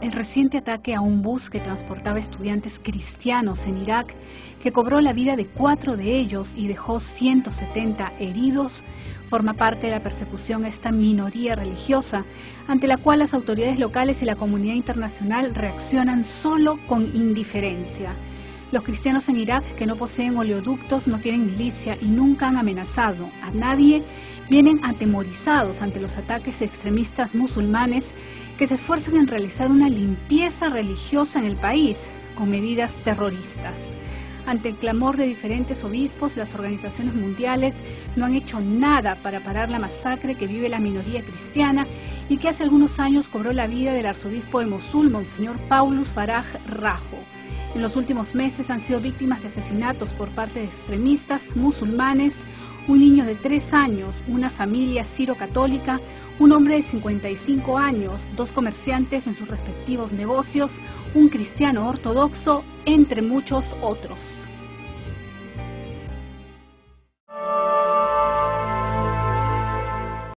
el reciente ataque a un bus que transportaba estudiantes cristianos en Irak, que cobró la vida de 4 de ellos y dejó 170 heridos, forma parte de la persecución a esta minoría religiosa, ante la cual las autoridades locales y la comunidad internacional reaccionan solo con indiferencia. Los cristianos en Irak, que no poseen oleoductos, no tienen milicia y nunca han amenazado a nadie, vienen atemorizados ante los ataques de extremistas musulmanes que se esfuerzan en realizar una limpieza religiosa en el país con medidas terroristas. Ante el clamor de diferentes obispos, las organizaciones mundiales no han hecho nada para parar la masacre que vive la minoría cristiana y que hace algunos años cobró la vida del arzobispo de Mosul, Monseñor Paulus Faraj Rajo. En los últimos meses han sido víctimas de asesinatos por parte de extremistas musulmanes, un niño de 3 años, una familia siro-católica, un hombre de 55 años, 2 comerciantes en sus respectivos negocios, un cristiano ortodoxo, entre muchos otros.